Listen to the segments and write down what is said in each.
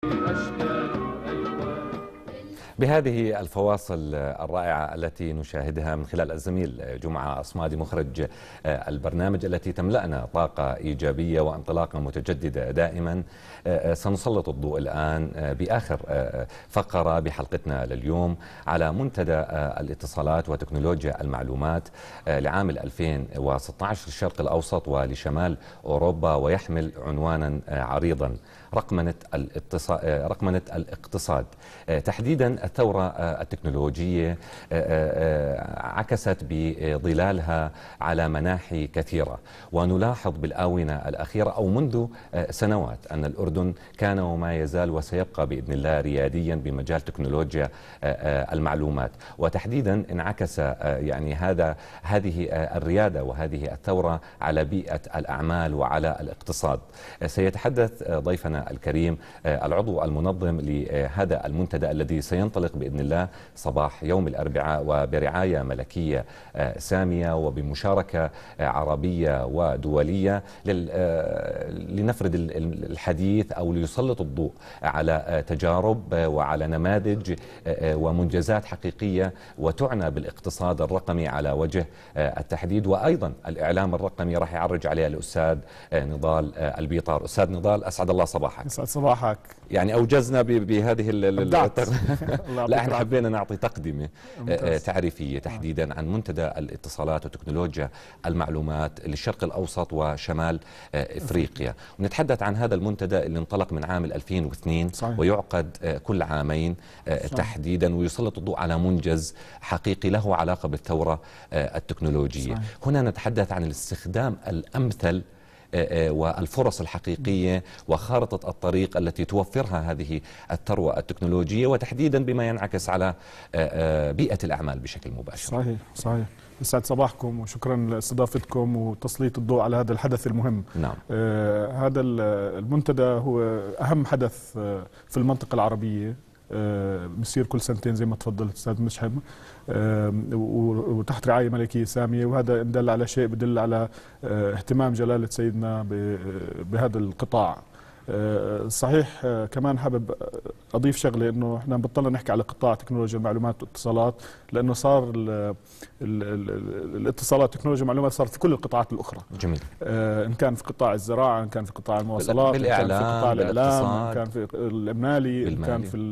بهذه الفواصل الرائعة التي نشاهدها من خلال الزميل جمعة أصمادي مخرج البرنامج التي تملأنا طاقة إيجابية وانطلاقة متجددة دائما، سنسلط الضوء الآن بآخر فقرة بحلقتنا لليوم على منتدى الاتصالات وتكنولوجيا المعلومات لعام 2016 للشرق الأوسط ولشمال أوروبا، ويحمل عنوانا عريضا: رقمنة الاقتصاد. تحديدا الثورة التكنولوجية عكست بظلالها على مناحي كثيرة، ونلاحظ بالآونة الأخيرة أو منذ سنوات أن الأردن كان وما يزال وسيبقى بإذن الله رياديا بمجال تكنولوجيا المعلومات، وتحديدا انعكس يعني هذه الريادة وهذه الثورة على بيئة الأعمال وعلى الاقتصاد. سيتحدث ضيفنا الكريم العضو المنظم لهذا المنتدى الذي سينطلق بإذن الله صباح يوم الأربعاء، وبرعاية ملكية سامية وبمشاركة عربية ودولية، لنفرد الحديث أو ليسلط الضوء على تجارب وعلى نماذج ومنجزات حقيقية وتعنى بالاقتصاد الرقمي على وجه التحديد، وأيضا الإعلام الرقمي راح يعرج عليه الأستاذ نضال البيطار. أستاذ نضال، أسعد الله صباحك. يسعد صباحك. يعني أوجزنا بهذه لا، احنا حبينا نعطي تقدمة تعريفية تحديدا عن منتدى الاتصالات وتكنولوجيا المعلومات للشرق الأوسط وشمال إفريقيا، ونتحدث عن هذا المنتدى اللي انطلق من عام 2002 صحيح. ويعقد كل عامين تحديدا، ويسلط الضوء على منجز حقيقي له علاقة بالثورة التكنولوجية صحيح. هنا نتحدث عن الاستخدام الأمثل والفرص الحقيقية وخارطة الطريق التي توفرها هذه الثروة التكنولوجية، وتحديدا بما ينعكس على بيئة الأعمال بشكل مباشر. صحيح. يسعد صباحكم وشكرا لاستضافتكم وتسليط الضوء على هذا الحدث المهم. نعم. هذا المنتدى هو أهم حدث في المنطقة العربية، بصير كل سنتين زي ما تفضل أستاذ مشحم، وتحت رعاية ملكية سامية، وهذا إن دل على شيء بدل على اهتمام جلالة سيدنا بهذا القطاع. صحيح. كمان حابب أضيف شغلة، إنه إحنا بطلنا نحكي على قطاع تكنولوجيا المعلومات والاتصالات، لأنه صار الاتصالات تكنولوجيا المعلومات صارت في كل القطاعات الأخرى. جميل. إن كان في قطاع الزراعة، إن كان في قطاع المواصلات، إن كان في قطاع الإعلام، إن كان في المالي، إن كان في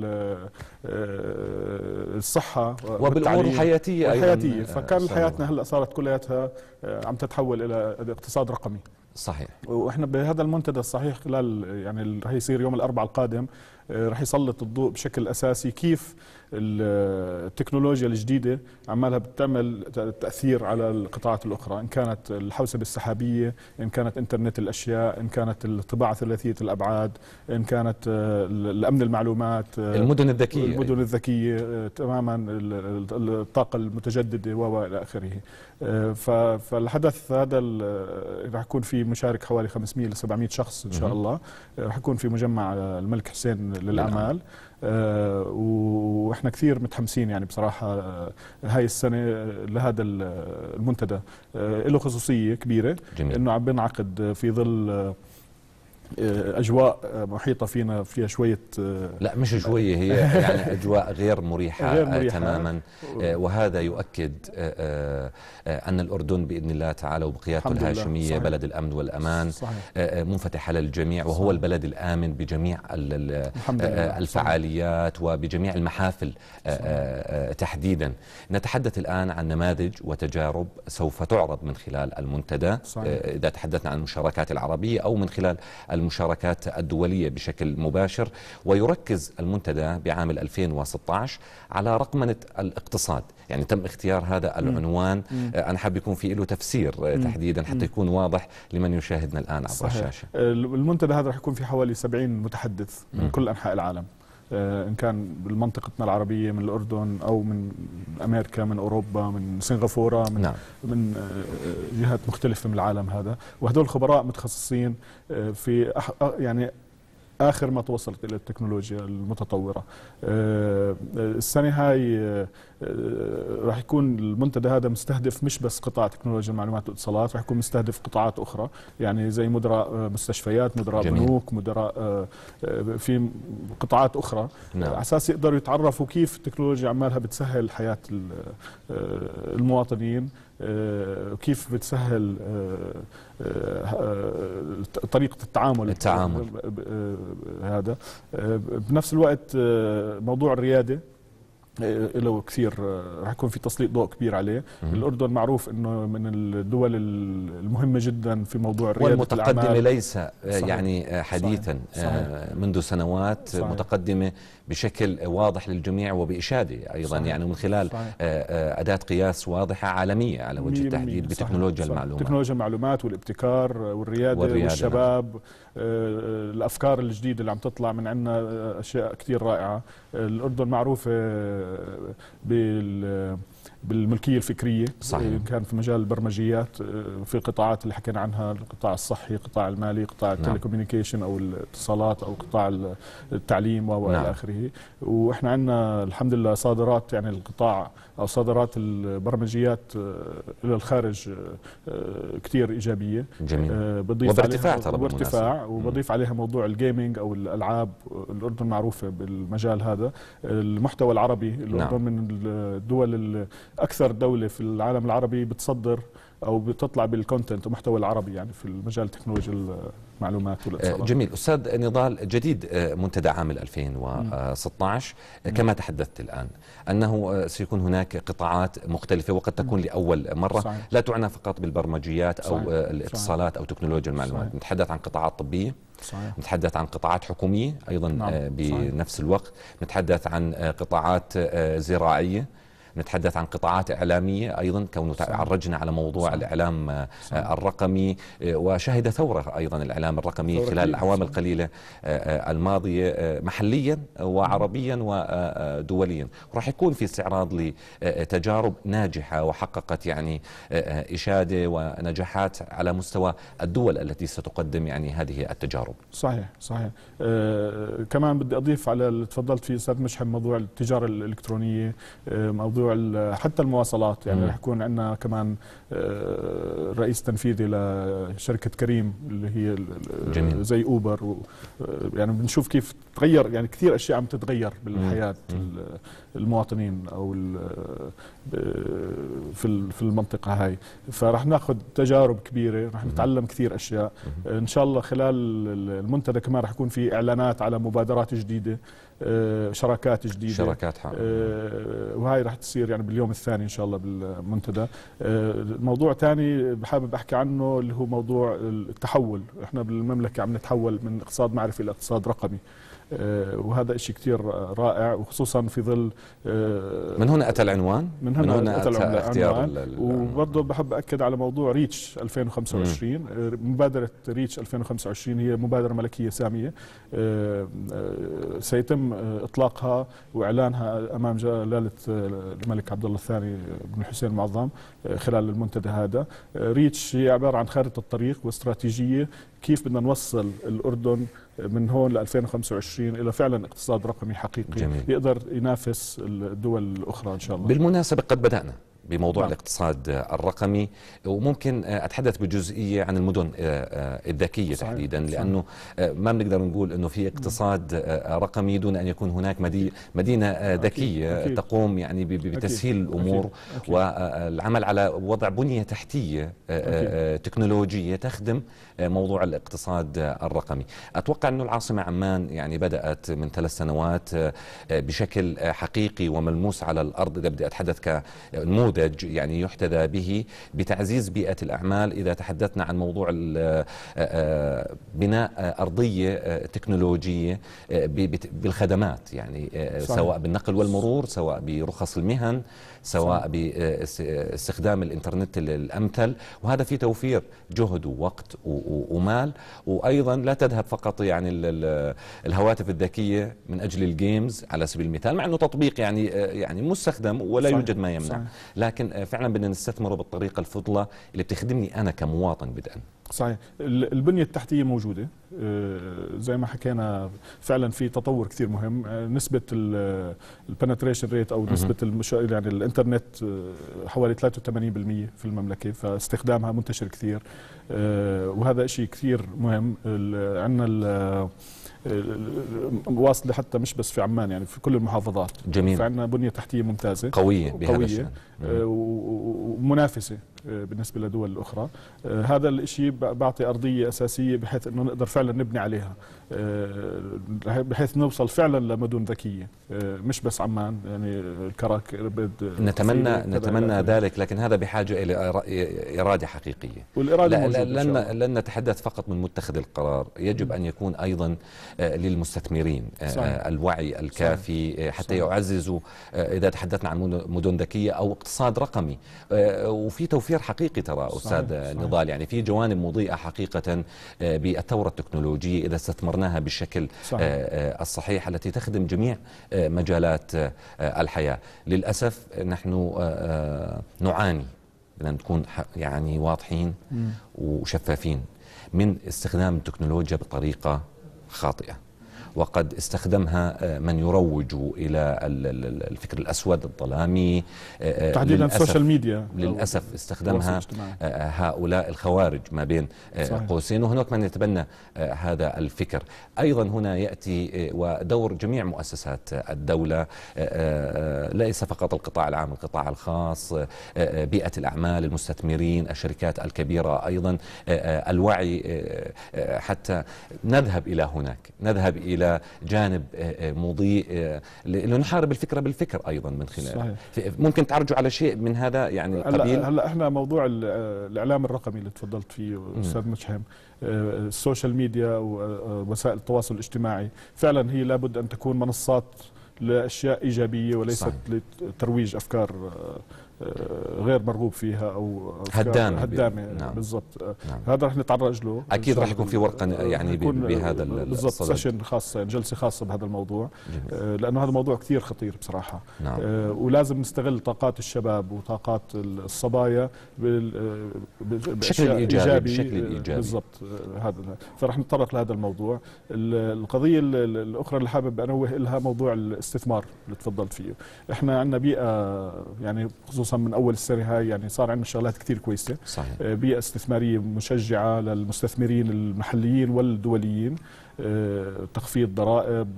الصحة وبالأمور الحياتية أيضا. فكان حياتنا هلأ صارت كلياتها عم تتحول إلى اقتصاد رقمي. صحيح. واحنا بهذا المنتدى الصحيح خلال يعني رح يصير يوم الأربعاء القادم، رح يسلط الضوء بشكل أساسي كيف التكنولوجيا الجديدة عمالها بتعمل تأثير على القطاعات الأخرى، إن كانت الحوسبة السحابية، إن كانت إنترنت الأشياء، إن كانت الطباعة ثلاثية الأبعاد، إن كانت الأمن المعلومات، المدن الذكية تماما، الطاقة المتجددة وإلى آخره. فالحدث هذا رح يكون في مشارك حوالي 500 ل 700 شخص إن شاء الله. رح يكون في مجمع الملك حسين للأعمال. واحنا كثير متحمسين يعني بصراحة. هاي السنة لهذا المنتدى له خصوصية كبيرة. جميل. انه عم بنعقد في ظل أجواء محيطة فيها شوية، لا مش شوية، هي يعني أجواء غير مريحة تماما. وهذا يؤكد أن الأردن بإذن الله تعالى وبقيادته الهاشمية بلد الأمن والأمان. صحيح. منفتح على الجميع، وهو صحيح. البلد الآمن بجميع الفعاليات صحيح. وبجميع المحافل تحديدا. نتحدث الآن عن نماذج وتجارب سوف تعرض من خلال المنتدى صحيح. إذا تحدثنا عن المشاركات العربية أو من خلال المشاركات الدولية بشكل مباشر. ويركز المنتدى بعام 2016 على رقمنة الاقتصاد، يعني تم اختيار هذا العنوان. أنا حاب يكون في له تفسير تحديدا حتى يكون واضح لمن يشاهدنا الآن عبر الشاشة. المنتدى هذا رح يكون في حوالي 70 متحدث من كل أنحاء العالم، إن كان بمنطقتنا العربية من الأردن أو من أمريكا، من أوروبا، من سنغافورة، من جهات مختلفة من العالم هذا. وهدول الخبراء متخصصين في يعني آخر ما توصلت إلى التكنولوجيا المتطورة. السنة هاي راح يكون المنتدى هذا مستهدف مش بس قطاع تكنولوجيا المعلومات والاتصالات، راح يكون مستهدف قطاعات أخرى، يعني زي مدراء مستشفيات، مدراء بنوك، مدراء في قطاعات أخرى، نعم. على أساس يقدروا يتعرفوا كيف التكنولوجيا عمالها بتسهل حياة المواطنين، كيف بتسهل طريقة التعامل هذا. بنفس الوقت موضوع الريادة له كثير، راح يكون في تسليط ضوء كبير عليه. الأردن معروف أنه من الدول المهمة جدا في موضوع الريادة والمتقدمة ليس يعني حديثا. صحيح. منذ سنوات صحيح. متقدمة بشكل واضح للجميع وبإشادة أيضا. صحيح. يعني من خلال صحيح. أداة قياس واضحة عالمية على وجه التحديد بتكنولوجيا المعلومات. تكنولوجيا المعلومات والابتكار والريادة والشباب. الأفكار الجديدة اللي عم تطلع من عندنا أشياء كثير رائعة. الأردن معروفة بالملكية الفكرية. صحيح. كان في مجال البرمجيات، في قطاعات اللي حكينا عنها، القطاع الصحي، القطاع المالي، قطاع التليكوميونيكيشن أو الاتصالات، أو قطاع التعليم وإلى آخره. وإحنا عندنا الحمد لله صادرات، يعني القطاع أو صادرات البرمجيات إلى الخارج كثير إيجابية. جميل. وبارتفاع وبضيف عليها موضوع الجيمينج أو الألعاب. الأردن معروفة بالمجال هذا. المحتوى العربي، الأردن من الدول أكثر دولة في العالم العربي بتصدر أو بتطلع بالكونتنت ومحتوى العربي، يعني في المجال تكنولوجيا المعلومات والاتصالات. جميل. أستاذ نضال، جديد منتدى عام 2016 كما تحدثت الآن أنه سيكون هناك قطاعات مختلفة، وقد تكون لأول مرة. صحيح. لا تعنى فقط بالبرمجيات أو صحيح. الاتصالات أو تكنولوجيا المعلومات. صحيح. نتحدث عن قطاعات طبية. صحيح. نتحدث عن قطاعات حكومية أيضا. نعم. بنفس صحيح. الوقت نتحدث عن قطاعات زراعية، نتحدث عن قطاعات إعلامية أيضا، كونه عرجنا على موضوع صحيح. الإعلام صحيح. الرقمي، وشهد ثورة أيضا الإعلام الرقمي خلال الأعوام القليلة الماضية، محليا وعربيا ودوليا. وراح يكون في استعراض لتجارب ناجحة وحققت يعني إشادة ونجاحات على مستوى الدول التي ستقدم يعني هذه التجارب. صحيح صحيح. كمان بدي أضيف على اللي تفضلت فيه أستاذ مشحم، موضوع التجارة الإلكترونية، موضوع حتى المواصلات. يعني رح يكون عندنا كمان رئيس تنفيذي لشركة كريم اللي هي جميل. زي أوبر. يعني بنشوف كيف تغير، يعني كثير أشياء عم تتغير بالحياة المواطنين أو في المنطقة هاي. فرح ناخذ تجارب كبيرة، رح نتعلم كثير أشياء. إن شاء الله خلال المنتدى كمان رح يكون في إعلانات على مبادرات جديدة، شراكات جديدة، شراكات وهاي رح تصير يعني باليوم الثاني إن شاء الله بالمنتدى. موضوع ثاني بحابب أحكي عنه اللي هو موضوع التحول. إحنا بالمملكة عم نتحول من اقتصاد معرفي إلى اقتصاد رقمي، وهذا إشي كتير رائع، وخصوصا في ظل من هنا أتى العنوان، من هنا أتى اختيار. وبرضه بحب أكد على موضوع ريتش 2025. مبادرة ريتش 2025 هي مبادرة ملكية سامية، سيتم إطلاقها وإعلانها أمام جلالة الملك عبد الله الثاني بن الحسين المعظم خلال المنتدى هذا. ريتش هي عبارة عن خارطة الطريق واستراتيجية كيف بدنا نوصل الأردن من هون ل 2025 إلى فعلا اقتصاد رقمي حقيقي. جميل. يقدر ينافس الدول الأخرى إن شاء الله. بالمناسبة قد بدأنا بموضوع الاقتصاد الرقمي، وممكن أتحدث بجزئية عن المدن الذكية تحديدا، لأنه ما بنقدر نقول أنه في اقتصاد رقمي دون أن يكون هناك مدينة ذكية أكيد. تقوم يعني بتسهيل الأمور أكيد. والعمل على وضع بنية تحتية تكنولوجية تخدم موضوع الاقتصاد الرقمي. أتوقع أنه العاصمة عمان يعني بدأت من 3 سنوات بشكل حقيقي وملموس على الأرض، إذا بدي أتحدث كنموذج يعني يحتذى به بتعزيز بيئة الأعمال. إذا تحدثنا عن موضوع بناء أرضية تكنولوجية بالخدمات، يعني صحيح. سواء بالنقل والمرور، سواء برخص المهن، سواء باستخدام الإنترنت الأمثل، وهذا في توفير جهد ووقت ومال. وأيضا لا تذهب فقط يعني الهواتف الذكية من أجل الجيمز على سبيل المثال، مع أنه تطبيق يعني مستخدم ولا يوجد ما يمنع، لكن فعلا بدنا نستثمره بالطريقة الفضلة اللي بتخدمني أنا كمواطن بدءا. صحيح. البنية التحتية موجودة زي ما حكينا، فعلا في تطور كثير مهم. نسبة البنتريشن ريت او نسبة يعني الانترنت حوالي 83% في المملكة، فاستخدامها منتشر كثير، وهذا شيء كثير مهم. عندنا واصلة حتى مش بس في عمان، يعني في كل المحافظات. جميل. فعندنا بنية تحتية ممتازة قوية بهذا الشأن، ومنافسة بالنسبة لدول أخرى. هذا الشيء بعطي أرضية أساسية بحيث أنه نقدر فعلا نبني عليها، بحيث نوصل فعلا لمدن ذكية، مش بس عمان، يعني الكرك. نتمنى ذلك، لكن هذا بحاجة إلى إرادة حقيقية. والإرادة لن نتحدث فقط من متخذ القرار، يجب أن يكون أيضا للمستثمرين الوعي الكافي حتى يعززوا، إذا تحدثنا عن مدن ذكية أو اقتصاد رقمي. وفي توفير حقيقي ترى أستاذ نضال، يعني في جوانب مضيئة حقيقة بالثورة التكنولوجية إذا استثمرناها بالشكل الصحيح، التي تخدم جميع مجالات الحياة. للأسف نحن نعاني، بدنا نكون يعني واضحين وشفافين، من استخدام التكنولوجيا بطريقة خاطئة، وقد استخدمها من يروج إلى الفكر الأسود الظلامي، تحديدا السوشيال ميديا. للأسف استخدمها هؤلاء الخوارج ما بين قوسين، وهناك من يتبنى هذا الفكر. أيضا هنا يأتي ودور جميع مؤسسات الدولة، ليس فقط القطاع العام، القطاع الخاص، بيئة الأعمال، المستثمرين، الشركات الكبيرة، أيضا الوعي، حتى نذهب إلى هناك، نذهب إلى جانب مضيء لنحارب الفكرة بالفكر أيضا من خلال. ممكن تعرجوا على شيء من هذا يعني قبيل؟ هلا احنا موضوع الإعلام الرقمي اللي تفضلت فيه أستاذ مجحم، السوشيال ميديا ووسائل التواصل الاجتماعي، فعلا هي لابد أن تكون منصات لأشياء إيجابية وليست لترويج أفكار غير مرغوب فيها او هدامه. نعم. بالضبط. نعم. هذا رح نتعرج له اكيد، رح يكون في ورقه يعني بهذا بالضبط، سيشن خاصه، جلسه خاصه بهذا الموضوع. لانه هذا موضوع كثير خطير بصراحه. نعم. ولازم نستغل طاقات الشباب وطاقات الصبايا بشكل ايجابي. بالضبط. هذا فرح نتطرق لهذا الموضوع. القضيه الاخرى اللي حابب انوه لها موضوع الاستثمار اللي تفضلت فيه. احنا عندنا بيئه، يعني خصوصا من اول السنه هاي، يعني صار عندنا شغلات كثير كويسه. صحيح. بيئه استثماريه مشجعه للمستثمرين المحليين والدوليين، تخفيض ضرائب،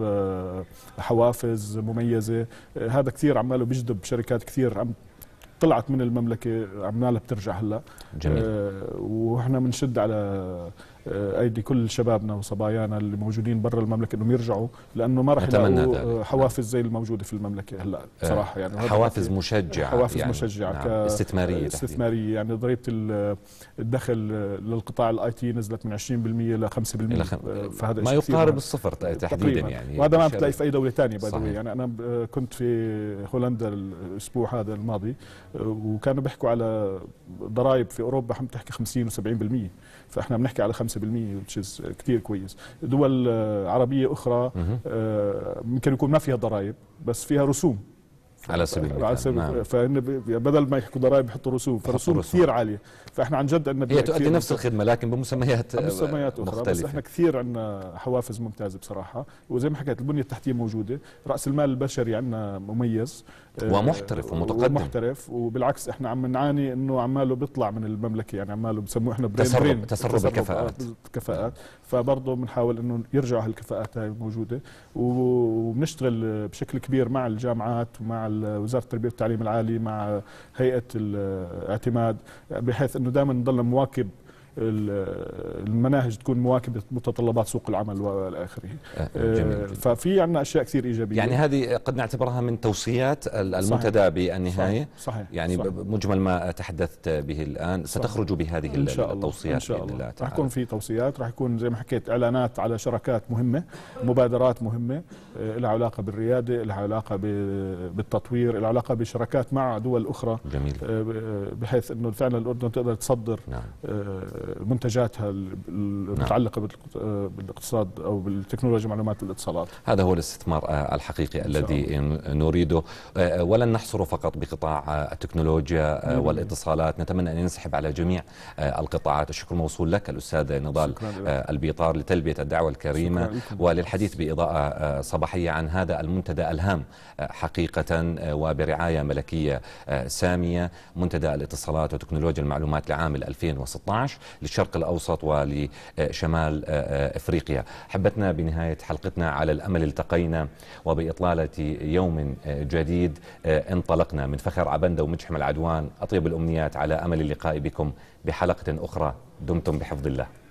حوافز مميزه. هذا كثير عماله بيجذب شركات كثير عم طلعت من المملكه، عمالها بترجع هلا. جميل. واحنا بنشد على ايدي كل شبابنا وصبايانا اللي موجودين برا المملكه انهم يرجعوا، لانه ما راح يلاقوا حوافز زي الموجوده في المملكه هلا بصراحه. يعني حوافز مشجعه، حوافز يعني مشجعه، نعم. استثماريه. يعني ضريبه الدخل للقطاع الاي تي نزلت من 20% ل 5%، فهذا ما يقارب الصفر تحديدا يعني. وهذا ما بتلاقي في اي دوله ثانيه. يعني انا كنت في هولندا الاسبوع هذا الماضي، وكانوا بيحكوا على ضرائب في اوروبا عم تحكي 50 و70%، فاحنا بنحكي على 5%، which كثير كويس. دول عربيه اخرى ممكن يكون ما فيها ضرائب بس فيها رسوم على سبيل المثال. فإن بدل ما يحكوا ضرائب يحطوا رسوم، فرسوم كثير عاليه. فاحنا عن جد عندنا هي تؤدي نفس الخدمه لكن بمسميات اخرى مختلفة. بس احنا كثير عندنا حوافز ممتازه بصراحه. وزي ما حكيت البنيه التحتيه موجوده، راس المال البشري عندنا مميز ومحترف ومتقدم. وبالعكس احنا عم نعاني انه عماله بيطلع من المملكه، يعني عماله بسموه احنا تسرب الكفاءات. فبرضه بنحاول انه يرجعوا هالكفاءات هاي موجوده، وبنشتغل بشكل كبير مع الجامعات ومع وزاره التربيه والتعليم العالي، مع هيئه الاعتماد، بحيث انه دائما نضل مواكب المناهج، تكون مواكبة متطلبات سوق العمل والى اخره. ففي عندنا اشياء كثير ايجابيه. يعني هذه قد نعتبرها من توصيات المنتدى بالنهايه. صحيح. يعني صحيح. مجمل ما تحدثت به الان ستخرج بهذه التوصيات ان شاء الله. راح يكون في توصيات، راح يكون زي ما حكيت اعلانات على شراكات مهمه، مبادرات مهمه لها علاقه بالرياده، لها علاقه بالتطوير، لها علاقه بشراكات مع دول اخرى. جميل. بحيث انه فعلا الاردن تقدر تصدر. نعم. منتجاتها المتعلقة بالاقتصاد أو بالتكنولوجيا معلومات الاتصالات. هذا هو الاستثمار الحقيقي الذي نريده، ولن نحصره فقط بقطاع التكنولوجيا والاتصالات، نتمنى أن ينسحب على جميع القطاعات. الشكر موصول لك الأستاذ نضال البيطار لتلبية الدعوة الكريمة وللحديث بإضاءة صباحية عن هذا المنتدى الهام حقيقة وبرعاية ملكية سامية، منتدى الاتصالات وتكنولوجيا المعلومات لعام 2016 للشرق الأوسط ولشمال إفريقيا. حبتنا بنهاية حلقتنا على الأمل التقينا، وبإطلالة يوم جديد انطلقنا. من فخر عبندة ومجحم العدوان أطيب الأمنيات على أمل اللقاء بكم بحلقة أخرى. دمتم بحفظ الله.